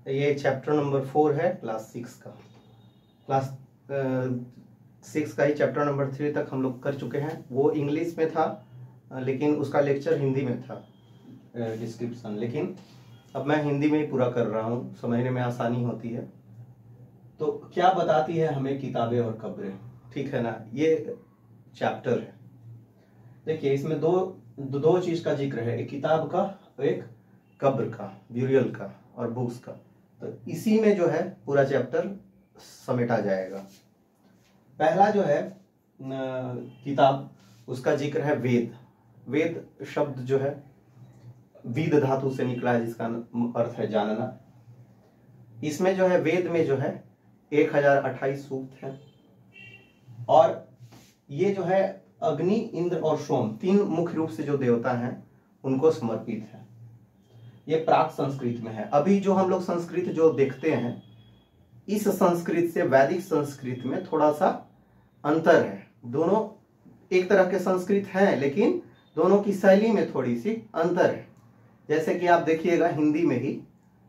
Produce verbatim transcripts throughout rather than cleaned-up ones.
ये chapter number four है class six का। क्लास सिक्स का ही चैप्टर नंबर थ्री तक हम लोग कर चुके हैं। वो इंग्लिश में था लेकिन उसका लेक्चर हिंदी में था डिस्क्रिप्शन, लेकिन अब मैं हिंदी में ही पूरा कर रहा हूँ, समझने में आसानी होती है। तो क्या बताती है हमें किताबें और कब्रें, ठीक है ना। ये चैप्टर है, देखिए इसमें दो दो, दो चीज का जिक्र है, एक किताब का, एक कब्र का, ब्यूरियल का और बुक्स का। तो इसी में जो है पूरा चैप्टर समेटा जाएगा। पहला जो है किताब, उसका जिक्र है वेद। वेद शब्द जो है वेद धातु से निकला है, जिसका अर्थ है जानना। इसमें जो है वेद में जो है एक हजार अट्ठाईस सूक्त है और ये जो है अग्नि, इंद्र और सोम, तीन मुख्य रूप से जो देवता हैं उनको समर्पित है। ये प्राक संस्कृत में है। अभी जो हम लोग संस्कृत जो देखते हैं, इस संस्कृत से वैदिक संस्कृत में थोड़ा सा अंतर है। दोनों एक तरह के संस्कृत हैं लेकिन दोनों की शैली में थोड़ी सी अंतर है। जैसे कि आप देखिएगा हिंदी में ही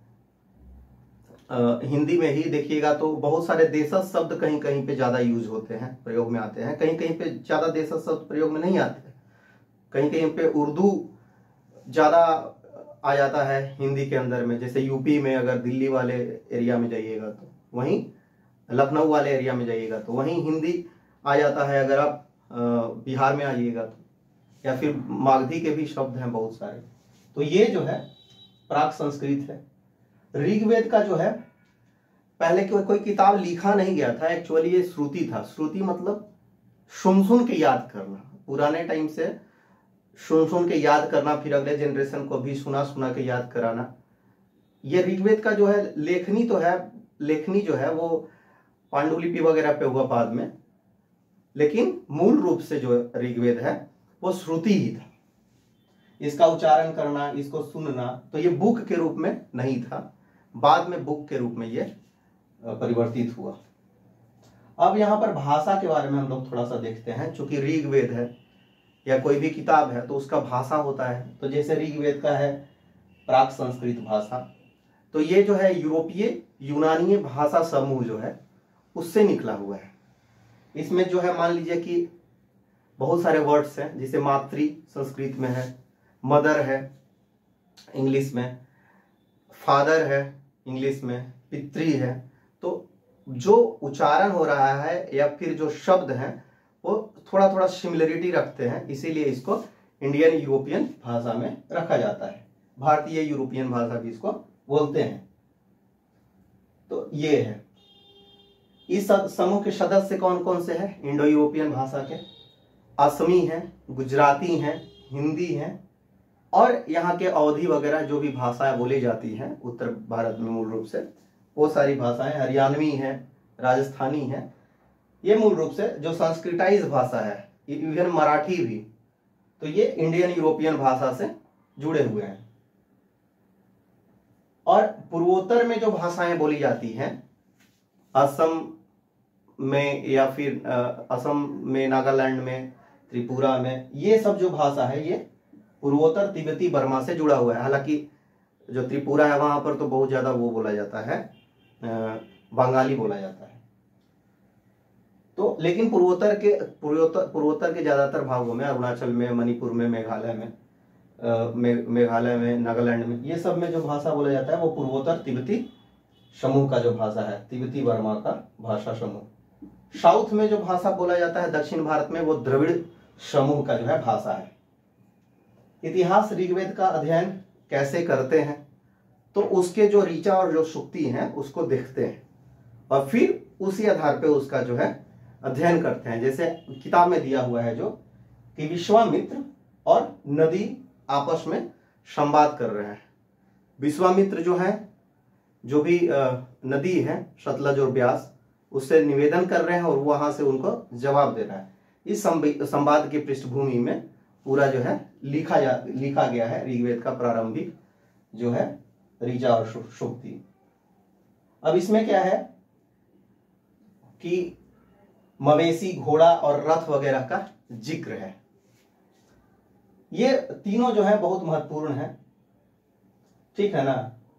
आ, हिंदी में ही देखिएगा तो बहुत सारे देशज शब्द कहीं कहीं पे ज्यादा यूज होते हैं, प्रयोग में आते हैं। कहीं कहीं पे ज्यादा देशज शब्द प्रयोग में नहीं आते, कहीं कहीं पे उर्दू ज्यादा आ जाता है हिंदी के अंदर में। जैसे यूपी में अगर दिल्ली वाले एरिया में जाइएगा तो, वहीं लखनऊ वाले एरिया में जाइएगा तो वहीं हिंदी आ जाता है। अगर आप बिहार में आइएगा तो, या फिर मागधी के भी शब्द हैं बहुत सारे। तो ये जो है प्राक संस्कृत है। ऋग्वेद का जो है पहले कोई कोई किताब लिखा नहीं गया था, एक्चुअली ये श्रुति था। श्रुति मतलब सुन सुन के याद करना, पुराने टाइम से सुन सुन के याद करना, फिर अगले जनरेशन को भी सुना सुना के याद कराना। ये ऋग्वेद का जो है लेखनी तो है, लेखनी जो है वो पांडुलिपि वगैरह पे हुआ बाद में, लेकिन मूल रूप से जो ऋग्वेद है वो श्रुति ही था। इसका उच्चारण करना, इसको सुनना, तो ये बुक के रूप में नहीं था, बाद में बुक के रूप में ये परिवर्तित हुआ। अब यहाँ पर भाषा के बारे में हम लोग थोड़ा सा देखते हैं। चूंकि ऋग्वेद है या कोई भी किताब है तो उसका भाषा होता है। तो जैसे ऋग्वेद का है प्राक संस्कृत भाषा, तो ये जो है यूरोपीय यूनानी भाषा समूह जो है उससे निकला हुआ है। इसमें जो है मान लीजिए कि बहुत सारे वर्ड्स हैं, जैसे मातृ संस्कृत में है, मदर है इंग्लिश में, फादर है इंग्लिश में, पितृ है। तो जो उच्चारण हो रहा है या फिर जो शब्द हैं वो थोड़ा थोड़ा सिमिलरिटी रखते हैं, इसीलिए इसको इंडियन यूरोपियन भाषा में रखा जाता है। भारतीय यूरोपियन भाषा भी इसको बोलते हैं। तो ये है। इस समूह के सदस्य कौन कौन से हैं? इंडो यूरोपियन भाषा के असमी हैं, गुजराती हैं, हिंदी हैं और यहाँ के अवधी वगैरह जो भी भाषाएं बोली जाती हैं उत्तर भारत में मूल रूप से, वो सारी भाषाएं, हरियाणवी हैं, राजस्थानी हैं। ये मूल रूप से जो संस्कृताइज भाषा है, इवन मराठी भी, तो ये इंडियन यूरोपियन भाषा से जुड़े हुए हैं। और पूर्वोत्तर में जो भाषाएं बोली जाती हैं, असम में या फिर असम में, नागालैंड में, त्रिपुरा में, ये सब जो भाषा है ये पूर्वोत्तर तिब्बती बर्मा से जुड़ा हुआ है। हालांकि जो त्रिपुरा है वहां पर तो बहुत ज्यादा वो बोला जाता है, बंगाली बोला जाता है। तो लेकिन पूर्वोत्तर के पूर्वोत्तर पूर्वोत्तर के ज्यादातर भागों में, अरुणाचल में, मणिपुर में, मेघालय में, मे, मेघालय में, नागालैंड में, ये सब में जो भाषा बोला जाता है वो पूर्वोत्तर तिब्बती समूह का जो भाषा है, तिब्बती बर्मा का भाषा समूह। साउथ में जो भाषा बोला जाता है दक्षिण भारत में, वो द्रविड़ समूह का जो है भाषा है। इतिहास ऋग्वेद का अध्ययन कैसे करते हैं? तो उसके जो ऋचा और जो सूक्ति हैं उसको देखते हैं और फिर उसी आधार पे उसका जो है अध्ययन करते हैं। जैसे किताब में दिया हुआ है जो कि विश्वामित्र और नदी आपस में संवाद कर रहे हैं। विश्वामित्र जो है, जो भी नदी है सतलज और ब्यास, उससे निवेदन कर रहे हैं और वहां से उनको जवाब दे रहा है। इस संवाद की पृष्ठभूमि में पूरा जो है लिखा जा लिखा गया है ऋग्वेद का प्रारंभिक जो है ऋचा और सूक्ति। अब इसमें क्या है कि मवेशी, घोड़ा और रथ वगैरह का जिक्र है। ये तीनों जो है बहुत महत्वपूर्ण है, ठीक है ना।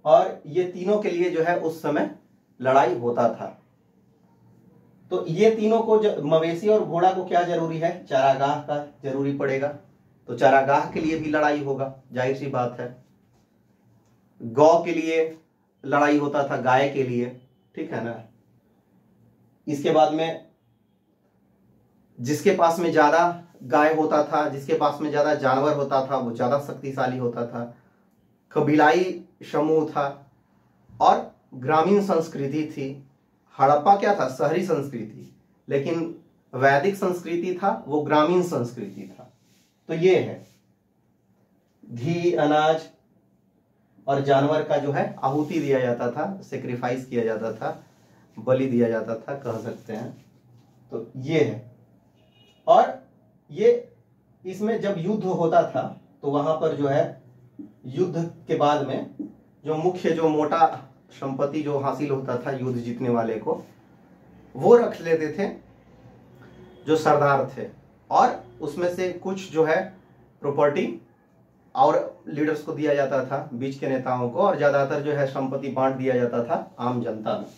और ये तीनों के लिए जो है उस समय लड़ाई होता था। तो ये तीनों को, मवेशी और घोड़ा को क्या जरूरी है, चारागाह का जरूरी पड़ेगा, तो चारागाह के लिए भी लड़ाई होगा, जाहिर सी बात है। गौ के लिए लड़ाई होता था, गाय के लिए, ठीक है ना। इसके बाद में जिसके पास में ज्यादा गाय होता था, जिसके पास में ज्यादा जानवर होता था, वो ज्यादा शक्तिशाली होता था। कबीलाई समूह था और ग्रामीण संस्कृति थी। हड़प्पा क्या था, शहरी संस्कृति, लेकिन वैदिक संस्कृति था वो ग्रामीण संस्कृति था। तो ये है घी, अनाज और जानवर का जो है आहुति दिया जाता था, सेक्रीफाइस किया जाता था, बलि दिया जाता था, कह सकते हैं। तो ये है। और ये इसमें जब युद्ध होता था तो वहां पर जो है युद्ध के बाद में जो मुख्य जो मोटा संपत्ति जो हासिल होता था युद्ध जीतने वाले को, वो रख लेते थे जो सरदार थे, और उसमें से कुछ जो है प्रॉपर्टी और लीडर्स को दिया जाता था, बीच के नेताओं को, और ज्यादातर जो है संपत्ति बांट दिया जाता था आम जनता में।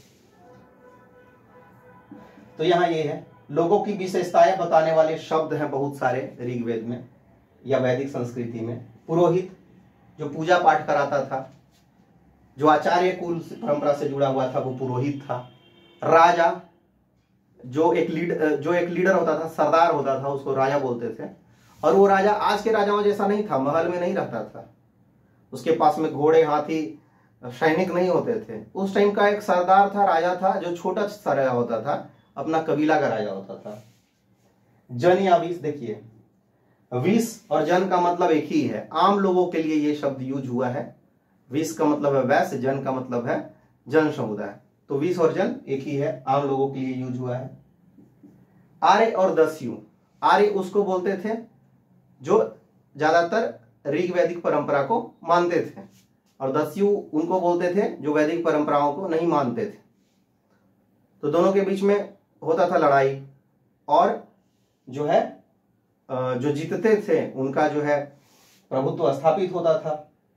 तो यहाँ ये है, लोगों की विशेषताएं बताने वाले शब्द हैं बहुत सारे ऋग्वेद में या वैदिक संस्कृति में। पुरोहित जो पूजा पाठ कराता था, जो आचार्य कुल परंपरा से जुड़ा हुआ था, वो पुरोहित था। राजा जो एक लीड जो एक लीडर होता था, सरदार होता था, उसको राजा बोलते थे। और वो राजा आज के राजाओं जैसा नहीं था, महल में नहीं रहता था, उसके पास में घोड़े, हाथी, सैनिक नहीं होते थे। उस टाइम का एक सरदार था, राजा था, जो छोटा सा राजा होता था, अपना कबीला का राजा होता था। जन या विष, देखिए विष और जन का मतलब एक ही है, आम लोगों के लिए ये शब्द यूज हुआ है। विष का मतलब है वैश्य, जन का मतलब है जन समुदाय। तो विष और जन एक ही है, आम लोगों के लिए यूज हुआ है। आर्य और दस्यु, आर्य उसको बोलते थे जो ज्यादातर ऋग वैदिक परंपरा को मानते थे, और दस्यु उनको बोलते थे जो वैदिक परंपराओं को नहीं मानते थे। तो दोनों के बीच में होता था लड़ाई, और जो है जो जीतते थे उनका जो है प्रभुत्व स्थापित होता था।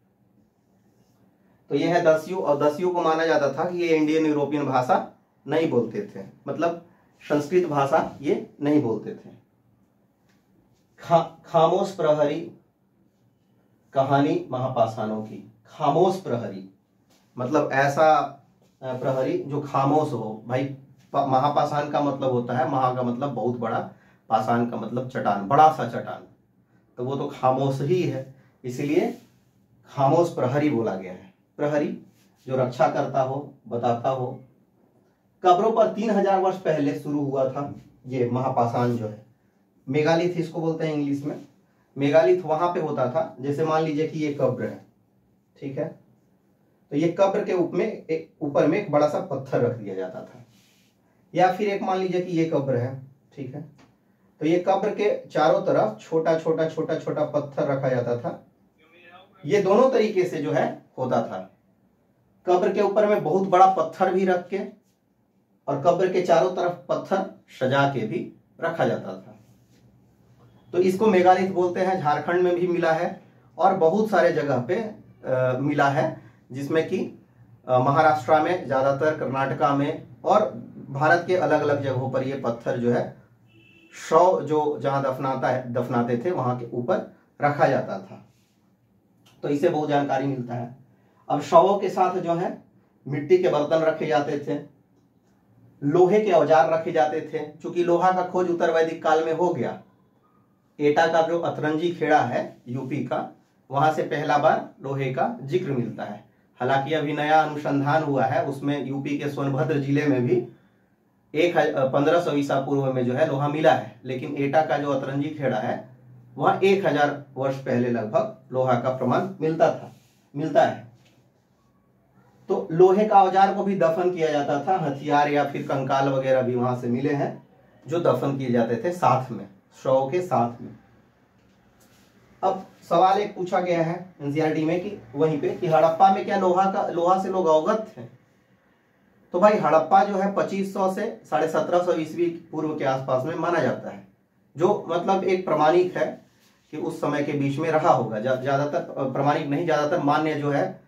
तो यह है दस्यु, और दस्यु को माना जाता था कि ये इंडियन यूरोपियन भाषा नहीं बोलते थे, मतलब संस्कृत भाषा ये नहीं बोलते थे। खा, खामोश प्रहरी, कहानी महापाषाणों की। खामोश प्रहरी मतलब ऐसा प्रहरी जो खामोश हो। भाई महापाषाण का मतलब होता है, महा का मतलब बहुत बड़ा, पाषाण का मतलब चट्टान, बड़ा सा चट्टान, तो वो तो खामोश ही है, इसीलिए खामोश प्रहरी बोला गया है। प्रहरी जो रक्षा करता हो, बताता हो। कब्रों पर तीन हजार वर्ष पहले शुरू हुआ था ये महापाषाण जो है। मेगालिथ इसको बोलते हैं इंग्लिश में। मेगालिथ वहां पे होता था, जैसे मान लीजिए कि ये कब्र है, ठीक है, तो ये कब्र के ऊपर में एक ऊपर में एक बड़ा सा पत्थर रख दिया जाता था, या फिर एक मान लीजिए कि ये कब्र है, ठीक है, तो ये कब्र के चारों तरफ छोटा छोटा छोटा छोटा पत्थर रखा जाता था। ये दोनों तरीके से जो है होता था, कब्र के ऊपर में बहुत बड़ा पत्थर भी रख के, और कब्र के चारों तरफ पत्थर सजा के भी रखा जाता था। तो इसको मेगालिथ बोलते हैं। झारखंड में भी मिला है और बहुत सारे जगह पे आ, मिला है, जिसमें कि महाराष्ट्र में ज्यादातर, कर्नाटका में, और भारत के अलग अलग जगहों पर ये पत्थर जो है शव जो जहां दफनाता है दफनाते थे वहां के ऊपर रखा जाता था। तो इससे बहुत जानकारी मिलता है। अब शवों के साथ जो है मिट्टी के बर्तन रखे जाते थे, लोहे के औजार रखे जाते थे। चूंकि लोहा का खोज उत्तर वैदिक काल में हो गया, एटा का जो अतरंजी खेड़ा है यूपी का, वहां से पहला बार लोहे का जिक्र मिलता है। हालांकि अभी नया अनुसंधान हुआ है, उसमें यूपी के सोनभद्र जिले में भी एक पंद्रह सौ ईसा पूर्व में जो है लोहा मिला है, लेकिन एटा का जो अतरंजी खेड़ा है वहां एक हजार वर्ष पहले लगभग लोहा का प्रमाण मिलता था मिलता है। तो लोहे का औजार को भी दफन किया जाता था, हथियार या फिर कंकाल वगैरह भी वहां से मिले हैं जो दफन किए जाते थे साथ में, शव के साथ में। अब सवाल एक पूछा गया है एनसीईआरटी में कि वहीं पे कि हड़प्पा में क्या लोहा का लोहा से लोग अवगत थे? तो भाई हड़प्पा जो है पच्चीस सौ से साढ़े सत्रह सौ ईस्वी पूर्व के आसपास में माना जाता है, जो मतलब एक प्रमाणिक है कि उस समय के बीच में रहा होगा। ज्यादातर प्रमाणिक नहीं, ज्यादातर मान्य जो है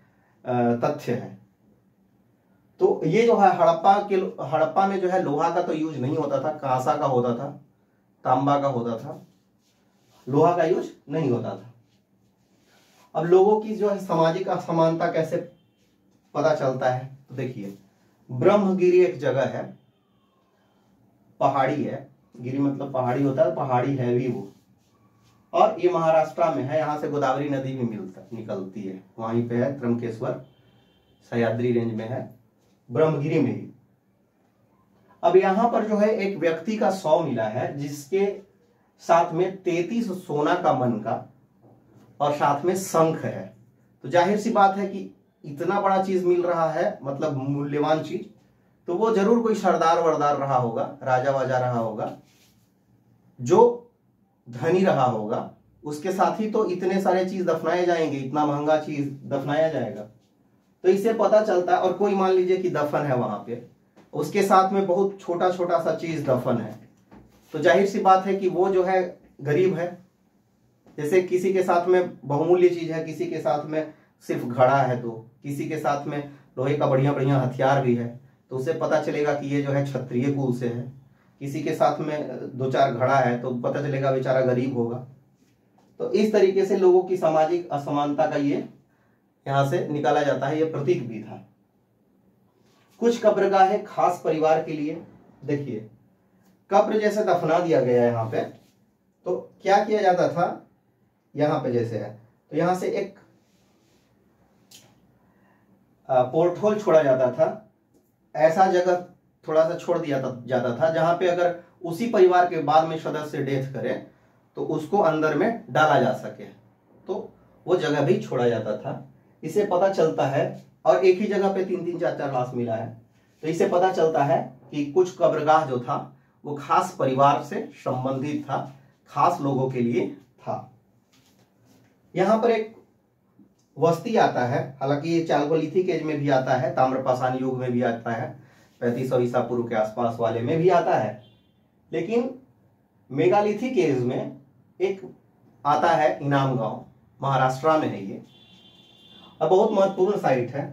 तथ्य है। तो ये जो है हड़प्पा के हड़प्पा में जो है लोहा का तो यूज नहीं होता था, कांसा का होता था, तांबा का होता था, लोहा का यूज नहीं होता था। अब लोगों की जो है सामाजिक असमानता कैसे पता चलता है, तो देखिए ब्रह्मगिरी एक जगह है, पहाड़ी है, गिरी मतलब पहाड़ी होता है, पहाड़ी है भी वो, और ये महाराष्ट्र में है। यहाँ से गोदावरी नदी भी मिलता निकलती है, वहीं पे है त्र्यंबकेश्वर, सह्याद्री रेंज में है, ब्रह्मगिरी में ही। अब यहाँ पर जो है एक व्यक्ति का शव मिला है, जिसके साथ में तैतीस सोना का मन का और साथ में शंख है। तो जाहिर सी बात है कि इतना बड़ा चीज मिल रहा है, मतलब मूल्यवान चीज, तो वो जरूर कोई सरदार वरदार रहा होगा, राजा वाजा रहा होगा, जो धनी रहा होगा। उसके साथ ही तो इतने सारे चीज दफनाए जाएंगे, इतना महंगा चीज दफनाया जाएगा, तो इससे पता चलता है। और कोई मान लीजिए कि दफन है वहां पे, उसके साथ में बहुत छोटा छोटा सा चीज दफन है, तो जाहिर सी बात है कि वो जो है गरीब है। जैसे किसी के साथ में बहुमूल्य चीज है, किसी के साथ में सिर्फ घड़ा है, तो किसी के साथ में लोहे का बढ़िया बढ़िया हथियार भी है, तो उससे पता चलेगा कि ये जो है क्षत्रिय कुल से है। किसी के साथ में दो चार घड़ा है, तो पता चलेगा बेचारा गरीब होगा। तो इस तरीके से लोगों की सामाजिक असमानता का ये यहां से निकाला जाता है, ये प्रतीक भी था। कुछ कब्रगाहें खास परिवार के लिए, देखिए कब्र जैसे दफना दिया गया है यहाँ पे, तो क्या किया जाता था, यहाँ पे जैसे है तो यहाँ से एक पोर्ट होल छोड़ा जाता था, ऐसा जगह थोड़ा सा छोड़ दिया जाता था जहां पे अगर उसी परिवार के बाद में सदस्य डेथ करे तो उसको अंदर में डाला जा सके, तो वो जगह भी छोड़ा जाता था। इसे पता चलता है, और एक ही जगह पे तीन तीन चार चार लाश मिला है, तो इससे पता चलता है कि कुछ कब्रगाह जो था वो खास परिवार से संबंधित था, खास लोगों के लिए था। यहाँ पर एक वस्ती आता है, हालांकि ये चालकोलिथिक एज में भी आता है, ताम्रपाषाण युग में भी आता है, पैंतीस सौ ईसा पूर्व के आसपास वाले में भी आता है, लेकिन मेगालिथिक एज में एक आता है इनाम गांव, महाराष्ट्र में है ये, और बहुत महत्वपूर्ण साइट है।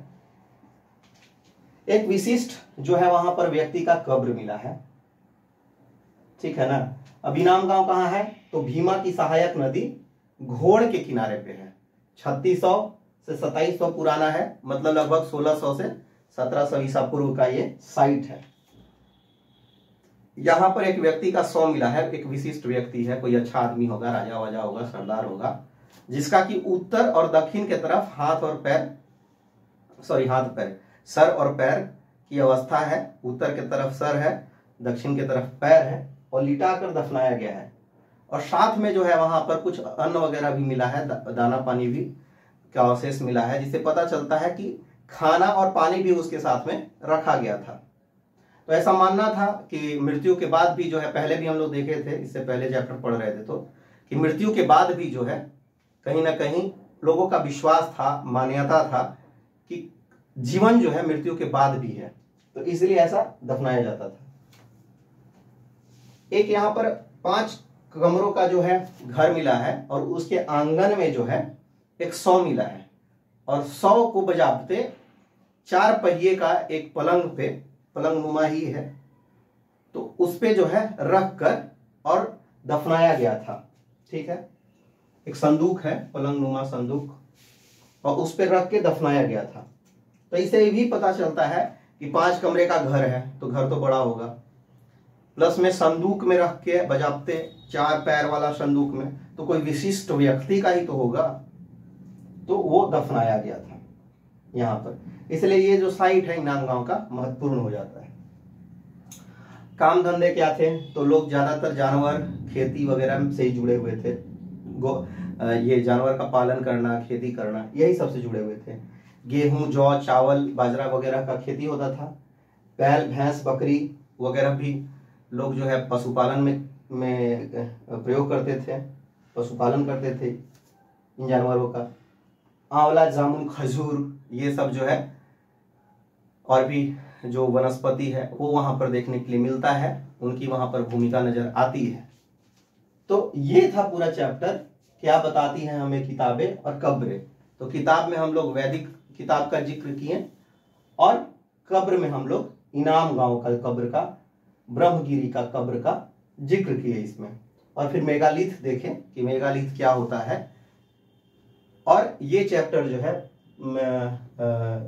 एक विशिष्ट जो है वहां पर व्यक्ति का कब्र मिला है, ठीक है ना। अब इनाम गांव कहाँ है, तो भीमा की सहायक नदी घोड़ के किनारे पे है, छत्तीस सौ से सत्ताईस सौ पुराना है, मतलब लगभग सोलह सौ से सत्रह सौ ईसा पूर्व का ये साइट है। यहाँ पर एक व्यक्ति का शव मिला है, एक विशिष्ट व्यक्ति है, कोई अच्छा आदमी होगा, राजा वाजा होगा, सरदार होगा, जिसका कि उत्तर और दक्षिण के तरफ हाथ और पैर, सॉरी हाथ पैर सर और पैर की अवस्था है। उत्तर के तरफ सर है, दक्षिण के तरफ पैर है, और लिटा कर दफनाया गया है। और साथ में जो है वहां पर कुछ अन्न वगैरह भी मिला है, दाना पानी भी का अवशेष मिला है, जिससे पता चलता है कि खाना और पानी भी उसके साथ में रखा गया था। तो ऐसा मानना था कि मृत्यु के बाद भी जो है, पहले भी हम लोग देखे थे, इससे पहले चैप्टर पढ़ रहे थे, तो कि मृत्यु के बाद भी जो है कहीं ना कहीं लोगों का विश्वास था, मान्यता था कि जीवन जो है मृत्यु के बाद भी है, तो इसलिए ऐसा दफनाया जाता था। एक यहाँ पर पांच कमरों का जो है घर मिला है, और उसके आंगन में जो है एक शव मिला है, और शव को बजाते चार पहिए का एक पलंग पे, पलंग नुमा ही है, तो उस पे जो है रख कर और दफनाया गया था, ठीक है। एक संदूक है, पलंग नुमा संदूक, और उस पे रख के दफनाया गया था। तो इससे भी पता चलता है कि पांच कमरे का घर है, तो घर तो बड़ा होगा, प्लस में संदूक में रख के बजाते, चार पैर वाला संदूक में, तो कोई विशिष्ट व्यक्ति का ही तो होगा, तो वो दफनाया गया था यहाँ पर। इसलिए ये जो साइट है इनाम गांव का महत्वपूर्ण हो जाता है। काम धंधे क्या थे, तो लोग ज्यादातर जानवर, खेती वगैरह से ही जुड़े हुए थे। गो ये जानवर का पालन करना, खेती करना, यही सबसे जुड़े हुए थे। गेहूं, जौ, चावल, बाजरा वगैरह का खेती होता था। बैल, भैंस, बकरी वगैरह भी लोग जो है पशुपालन में में प्रयोग करते थे, पशुपालन करते थे इन जानवरों का। आंवला, जामुन, खजूर, ये सब जो है और भी जो वनस्पति है वो वहां पर देखने के लिए मिलता है, उनकी वहां पर भूमिका नजर आती है। तो ये था पूरा चैप्टर, क्या बताती हैं हमें किताबें और कब्रें। तो किताब में हम लोग वैदिक किताब का जिक्र किए, और कब्र में हम लोग इनाम गांव का कब्र का, ब्रह्मगिरी का कब्र का जिक्र किए इसमें। और फिर मेगालिथ देखें कि मेगालिथ क्या होता है। और ये चैप्टर जो है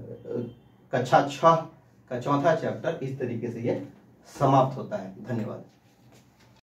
कक्षा छह का चौथा चैप्टर इस तरीके से ये समाप्त होता है। धन्यवाद।